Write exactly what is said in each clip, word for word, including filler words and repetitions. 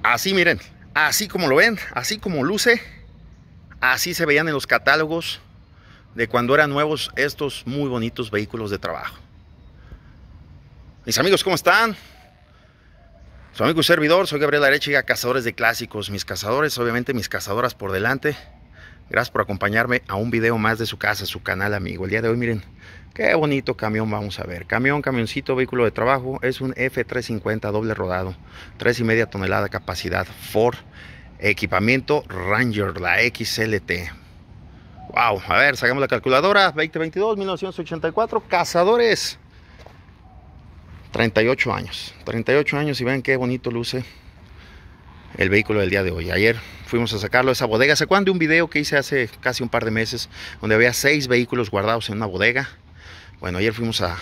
Así miren, así como lo ven, así como luce, así se veían en los catálogos de cuando eran nuevos estos muy bonitos vehículos de trabajo. Mis amigos, ¿cómo están? Su amigo y servidor, soy Gabriel Arechiga, cazadores de clásicos. Mis cazadores, obviamente mis cazadoras por delante. Gracias por acompañarme a un video más de su casa, su canal amigo. El día de hoy, miren, qué bonito camión vamos a ver. Camión, camioncito, vehículo de trabajo. Es un F trescientos cincuenta doble rodado. tres y media tonelada capacidad. Ford. Equipamiento Ranger, la X L T. Wow, a ver, sacamos la calculadora. veinte veintidós, mil novecientos ochenta y cuatro. Cazadores. treinta y ocho años. treinta y ocho años y ven qué bonito luce el vehículo del día de hoy. Ayer fuimos a sacarlo de esa bodega. ¿Se acuerdan de un video que hice hace casi un par de meses donde había seis vehículos guardados en una bodega? Bueno, ayer fuimos a,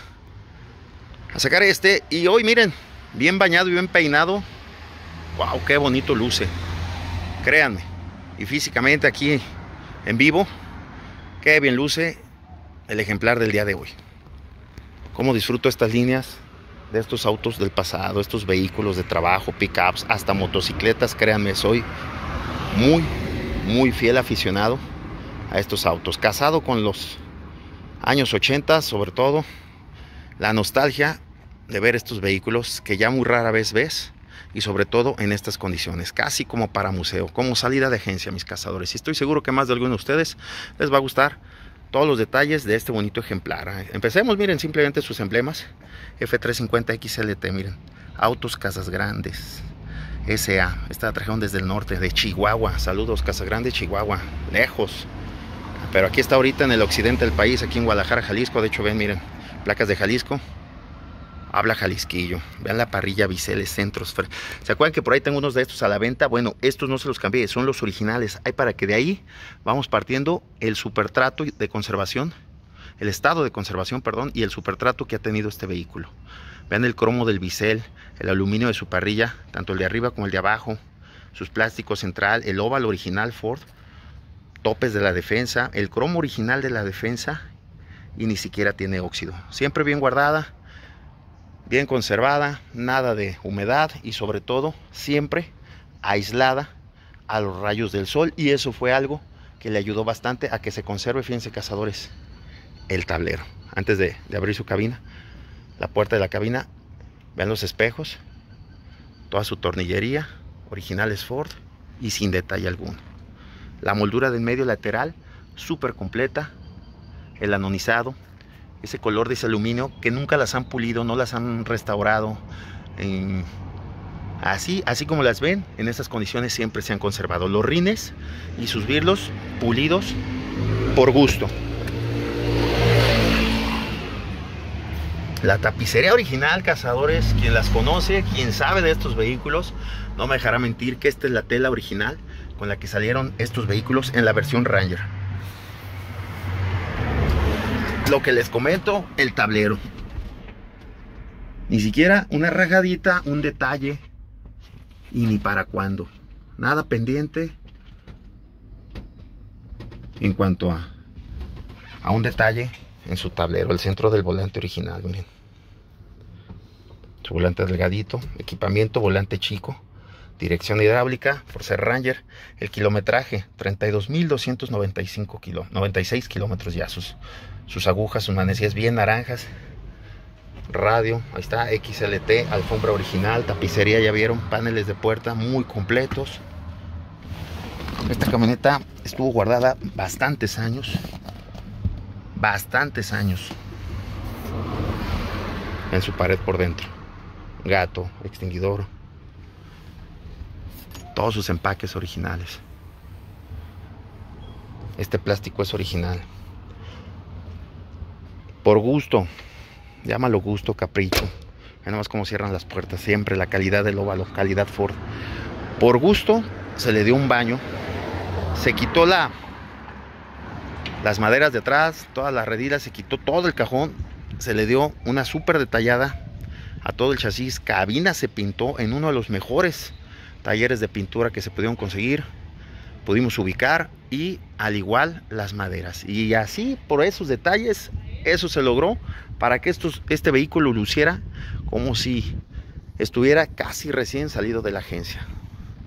a sacar este y hoy miren, bien bañado y bien peinado. Wow, qué bonito luce. Créanme. Y físicamente aquí en vivo, qué bien luce el ejemplar del día de hoy. Cómo disfruto estas líneas de estos autos del pasado, estos vehículos de trabajo, pickups, hasta motocicletas. Créanme, soy muy, muy fiel aficionado a estos autos. Casado con los años ochenta, sobre todo. La nostalgia de ver estos vehículos que ya muy rara vez ves. Y sobre todo en estas condiciones, casi como para museo, como salida de agencia, mis cazadores. Y estoy seguro que más de alguno de ustedes les va a gustar todos los detalles de este bonito ejemplar. Empecemos, miren, simplemente sus emblemas. F trescientos cincuenta X L T, miren. Autos Casas Grandes S A. Esta la trajeron desde el norte, de Chihuahua. Saludos, Casas Grandes, Chihuahua. Lejos. Pero aquí está ahorita en el occidente del país, aquí en Guadalajara, Jalisco. De hecho, ven, miren, placas de Jalisco. Habla jalisquillo. Vean la parrilla biseles centros. ¿Se acuerdan que por ahí tengo unos de estos a la venta? Bueno, estos no se los cambié, son los originales. Hay para que de ahí vamos partiendo el supertrato de conservación, el estado de conservación, perdón, y el supertrato que ha tenido este vehículo. Vean el cromo del bisel, el aluminio de su parrilla, tanto el de arriba como el de abajo, sus plásticos central, el óvalo original Ford, topes de la defensa, el cromo original de la defensa y ni siquiera tiene óxido. Siempre bien guardada, bien conservada, nada de humedad y sobre todo siempre aislada a los rayos del sol, y eso fue algo que le ayudó bastante a que se conserve. Fíjense, cazadores, el tablero antes de, de abrir su cabina, la puerta de la cabina, vean los espejos, toda su tornillería, originales Ford y sin detalle alguno. La moldura del medio lateral súper completa, el anodizado, ese color de ese aluminio que nunca las han pulido, no las han restaurado. Eh, así, así como las ven, en estas condiciones siempre se han conservado. Los rines y sus birlos pulidos por gusto. La tapicería original, cazadores, quien las conoce, quien sabe de estos vehículos, no me dejará mentir que esta es la tela original con la que salieron estos vehículos en la versión Ranger. Lo que les comento, el tablero. Ni siquiera una rajadita, un detalle. Y ni para cuándo. Nada pendiente en cuanto a, a un detalle en su tablero. El centro del volante original, miren. Su volante delgadito. Equipamiento, volante chico. Dirección hidráulica, por ser Ranger. El kilometraje, treinta y dos mil doscientos noventa y cinco kilómetros, noventa y seis kilómetros ya. Sus, sus agujas, sus manecillas bien naranjas. Radio, ahí está, X L T, alfombra original, tapicería, ya vieron, paneles de puerta muy completos. Esta camioneta estuvo guardada bastantes años. Bastantes años. En su pared por dentro. Gato, extinguidor. Todos sus empaques originales. Este plástico es original. Por gusto. Llámalo gusto, capricho. Vean nomás cómo cierran las puertas. Siempre la calidad del óvalo, calidad Ford. Por gusto se le dio un baño. Se quitó la las maderas de atrás, todas las redilas, se quitó todo el cajón. Se le dio una súper detallada a todo el chasis. Cabina se pintó en uno de los mejores talleres de pintura que se pudieron conseguir. Pudimos ubicar, y al igual las maderas. Y así, por esos detalles, eso se logró para que estos, este vehículo luciera como si estuviera casi recién salido de la agencia.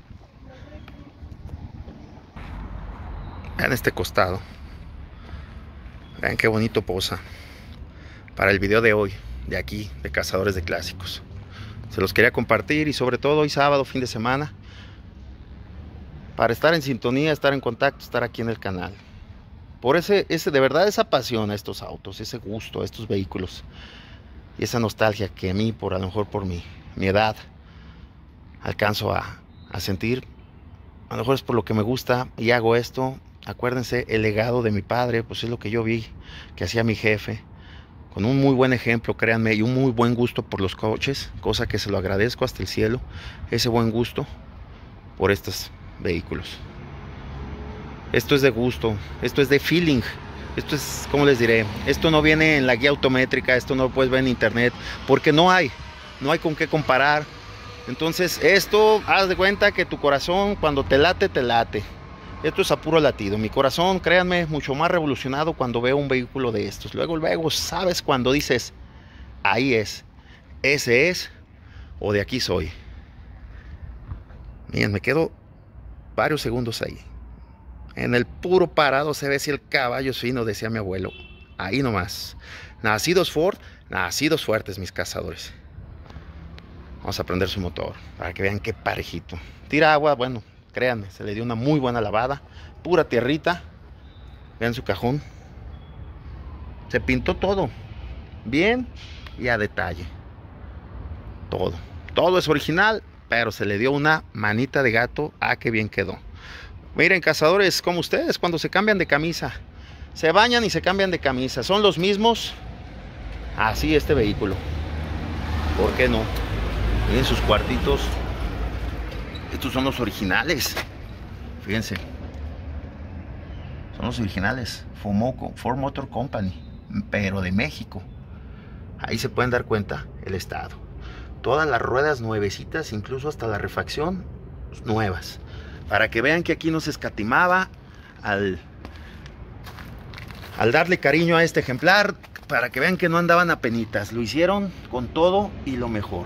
Vean este costado. Vean qué bonito posa para el video de hoy, de aquí, de Cazadores de Clásicos. Se los quería compartir y sobre todo hoy sábado, fin de semana, para estar en sintonía, estar en contacto, estar aquí en el canal. Por ese, ese de verdad esa pasión a estos autos, ese gusto a estos vehículos y esa nostalgia que a mí, por a lo mejor por mi, mi edad, alcanzo a, a sentir. A lo mejor es por lo que me gusta y hago esto. Acuérdense, el legado de mi padre, pues es lo que yo vi que hacía mi jefe, con un muy buen ejemplo, créanme, y un muy buen gusto por los coches, cosa que se lo agradezco hasta el cielo, ese buen gusto por estos vehículos. Esto es de gusto, esto es de feeling, esto es, ¿cómo les diré? Esto no viene en la guía autométrica, esto no lo puedes ver en internet, porque no hay, no hay con qué comparar. Entonces esto, haz de cuenta que tu corazón cuando te late, te late. Esto es a puro latido. Mi corazón, créanme, mucho más revolucionado cuando veo un vehículo de estos. Luego, luego, sabes cuando dices, ahí es, ese es, o de aquí soy. Miren, me quedo varios segundos ahí. En el puro parado se ve si el caballo es fino, decía mi abuelo. Ahí nomás. Nacidos Ford, nacidos fuertes, mis cazadores. Vamos a prender su motor para que vean qué parejito. Tira agua, bueno, créanme, se le dio una muy buena lavada. Pura tierrita. Vean su cajón. Se pintó todo. Bien y a detalle. Todo. Todo es original, pero se le dio una manita de gato. Ah, qué bien quedó. Miren, cazadores, como ustedes, cuando se cambian de camisa. Se bañan y se cambian de camisa. Son los mismos. Así este vehículo. ¿Por qué no? Miren sus cuartitos. Estos son los originales. Fíjense. Son los originales. Fomoco, Ford Motor Company. Pero de México. Ahí se pueden dar cuenta el estado. Todas las ruedas nuevecitas, incluso hasta la refacción, nuevas. Para que vean que aquí no se escatimaba al, al darle cariño a este ejemplar. Para que vean que no andaban a penitas. Lo hicieron con todo y lo mejor.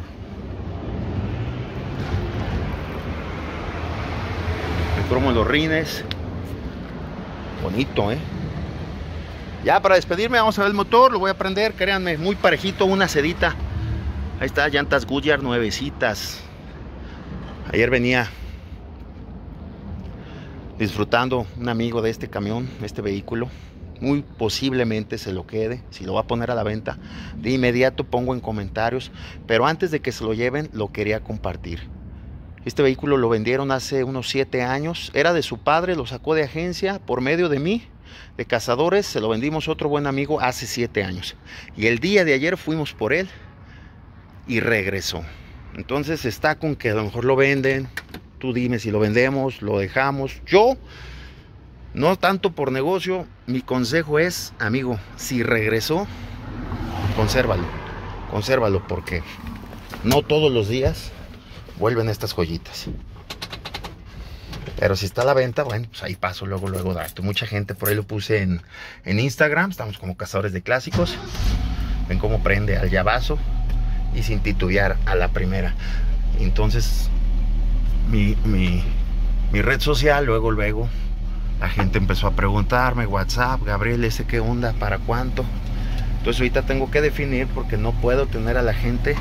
Cromo en los rines. Bonito, eh. Ya para despedirme vamos a ver el motor. Lo voy a prender, créanme, muy parejito, una sedita. Ahí está, llantas Goodyear nuevecitas. Ayer venía disfrutando un amigo de este camión, este vehículo. Muy posiblemente se lo quede. Si lo va a poner a la venta, de inmediato pongo en comentarios. Pero antes de que se lo lleven, lo quería compartir. Este vehículo lo vendieron hace unos siete años. Era de su padre, lo sacó de agencia por medio de mí, de Cazadores. Se lo vendimos a otro buen amigo hace siete años. Y el día de ayer fuimos por él y regresó. Entonces está con que a lo mejor lo venden. Tú dime si lo vendemos, lo dejamos. Yo, no tanto por negocio, mi consejo es, amigo, si regresó, consérvalo. Consérvalo porque no todos los días vuelven estas joyitas. Pero si está a la venta, bueno, pues ahí paso luego, luego dato. Mucha gente por ahí lo puse en, en Instagram. Estamos como Cazadores de Clásicos. Ven cómo prende al llavazo y sin titubear a la primera. Entonces mi, mi, mi red social, luego, luego la gente empezó a preguntarme, WhatsApp, Gabriel, ¿ese qué onda? ¿Para cuánto? Entonces ahorita tengo que definir porque no puedo tener a la gente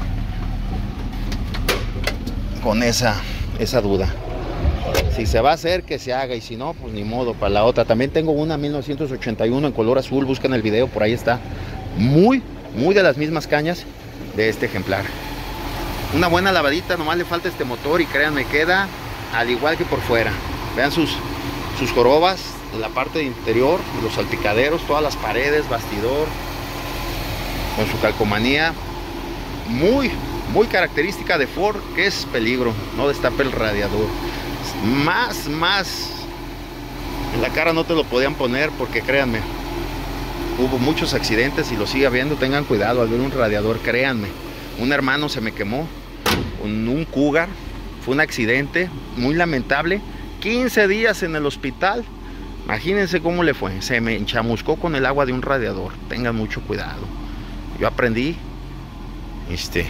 con esa, esa duda. Si se va a hacer, que se haga, y si no, pues ni modo, para la otra. También tengo una mil novecientos ochenta y uno en color azul, buscan el video, por ahí está. Muy, muy de las mismas cañas de este ejemplar. Una buena lavadita, nomás le falta este motor y créanme, queda al igual que por fuera. Vean sus, sus jorobas, la parte de interior, los salpicaderos, todas las paredes, bastidor, con su calcomanía. Muy, muy característica de Ford, que es peligro, no destape el radiador. Más, más en la cara no te lo podían poner porque créanme, hubo muchos accidentes y lo sigue habiendo. Tengan cuidado al ver un radiador, créanme. Un hermano se me quemó con un Cougar, fue un accidente muy lamentable. quince días en el hospital. Imagínense cómo le fue. Se me enchamuscó con el agua de un radiador. Tengan mucho cuidado. Yo aprendí este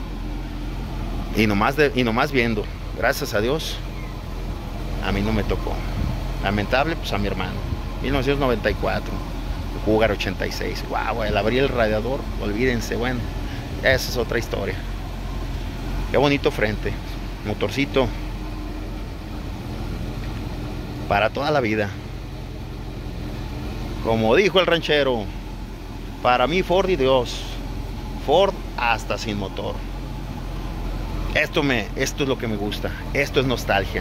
y nomás, de, y nomás viendo. Gracias a Dios a mí no me tocó. Lamentable, pues a mi hermano. mil novecientos noventa y cuatro. Cougar ochenta y seis. Wow, el abrir el radiador, olvídense, bueno, esa es otra historia. Qué bonito frente, motorcito para toda la vida. Como dijo el ranchero, para mí Ford y Dios, Ford hasta sin motor. Esto me, esto es lo que me gusta, esto es nostalgia.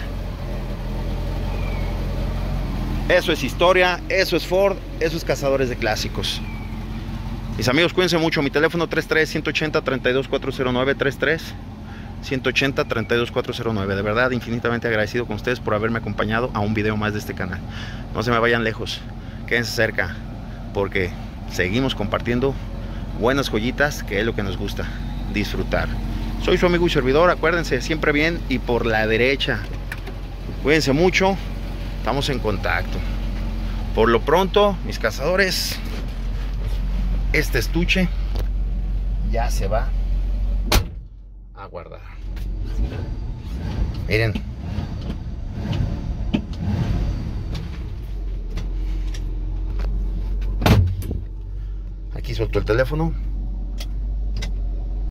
Eso es historia, eso es Ford, eso es Cazadores de Clásicos. Mis amigos, cuídense mucho. Mi teléfono tres tres, uno ocho cero, tres dos cuatro cero nueve, tres tres, uno ocho cero, tres dos cuatro cero nueve. De verdad, infinitamente agradecido con ustedes por haberme acompañado a un video más de este canal. No se me vayan lejos, quédense cerca, porque seguimos compartiendo buenas joyitas, que es lo que nos gusta, disfrutar. Soy su amigo y servidor, acuérdense, siempre bien y por la derecha. Cuídense mucho, estamos en contacto. Por lo pronto, mis cazadores, este estuche ya se va a guardar. Miren. Aquí suelto el teléfono.